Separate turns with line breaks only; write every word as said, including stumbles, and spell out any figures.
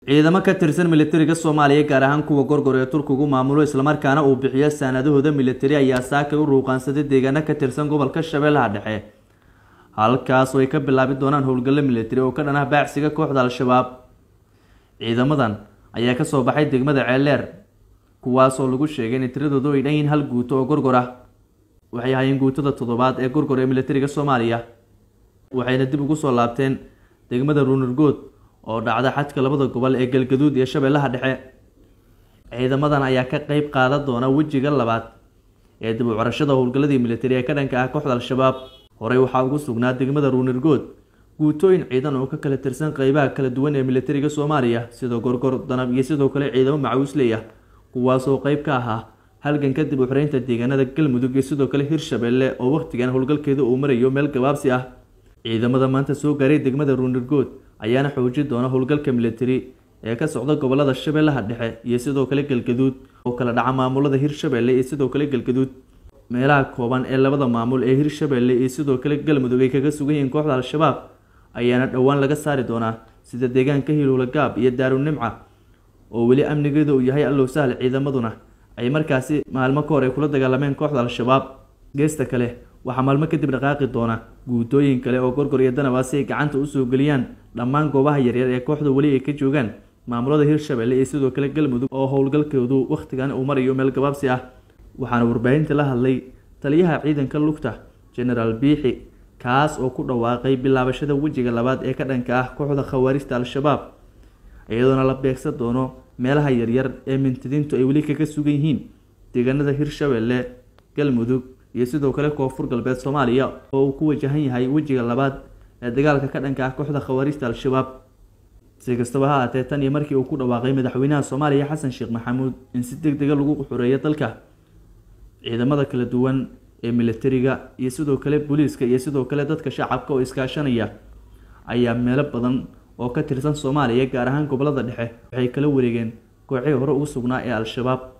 ciidamo ka tirsan militariga Soomaaliya gaar ahaan kuwa gorgor ee Turkigu maamulo isla markaana uu bixiyo sanadahooda militari ayaa saaka u ruuqaansaday deegaano ka tirsan gobolka Shabeellaha Dhexe halkaas oo ay ka bilaabi doonaan howlgalo militari oo ka dhan ah baacsiga kooxda Al-Shabaab. ciidamadan ayaa ka soo baxay degmada Ceeleer kuwaas oo lagu sheegay in tiradoodu ay dhan hal guuto oo gorgor ah waxay hayeen guutada toddobaad ee gorgor ee militariga Soomaaliya waxayna dib ugu soo laabteen degmada Ruunurgood oo dhacda xadka labada gobol ee Galgaduud iyo Shabeellaha Dhexe. ciidamadan ayaa ka qayb qaadan doona wajiga labaad ee dib u carashada howlgaladii militari ee ka dhanka ah kooxda Al-Shabaab. horey waxaa ugu sugnaa degmada Ruunurgood guutooyin ciidan oo ka kala tirsan qaybaha kala duwan ee militariga Soomaaliya sida gorgor danab iyo sidoo kale ciidamo macawisley ah kuwaas oo qayb ka ahaa halgan ka dib u xiraynta deegaanada Galmudug iyo sidoo kale Hirshabeelle oo waqtigan howlgalkeedu uu marayo meel gabaabsi ah. ciidamada maanta soo gaaray degmada Ruunurgood ayaana xoojin doona howlgalka militari ee ka socda gobolada Shabeellaha Dhexe iyo sidoo kale Galgaduud oo kala dhaca maamulada Hirshabeelle iyo sidoo kale Galgaduud. meelaha kooban ee labada maamul ee Hirshabeelle iyo sidoo kale Galmudug ay kaga sugan yihiin kooxda Al-Shabaab ayaana dhawaan laga saari doonaa sida deegaanka Hiiluula Gaab iyo Daarunimca oo weli amnigeedu uu yahay allow sahal. ciidamaduna ay markaasi maalmo ka hor ay kula dagaalameen kooxda Al-Shabaab. geesta kale waxaa maalmo kadib dhaqaaqi doona guutooyin kale oo gorgor iyo danab ay gacanta u soo galiyaan dhammaan goobaha yaryar ee kooxda wali ay ka joogaan maamulada Hirshabeelle iyo sidoo kale Galmudug oo howlgalkoodu waqtigan uu marayo meel gabaabsi ah. waxaana warbaahinta la hadlay taliyaha ciidanka lugta General Biixi kaas oo ku dhawaaqay bilaabashada wajiga labaad ee ka dhanka ah kooxda khawaarijta Al-Shabaab iyadoo la beegsan doono meelaha yaryar ee mintidiintu ay wali kaga sugan yihiin deegaanada Hirshabeelle, Galmudug iyo sidoo kale koonfur galbeed Soomaaliya oo uu ku wajahan yahay wajiga labaad ee dagaalka ka dhanka ah kooxda khawaarijta Al-Shabaab. si kastaba ha ahaatee tan iyo markii uu ku dhawaaqay madaxweynaha Soomaaliya Xasan Sheekh Maxamuud in si degdeg ah lagu xureeyo dalka ciidamada kala duwan ee militariga iyo sidoo kale booliiska iyo sidoo kale dadka shacabka oo iskaashanaya ayaa meelo badan oo ka tirsan Soomaaliya gaar ahaan gobolada dhexe waxay kala wareegeen kooxihii hore ugu sugnaa ee Al-Shabaab.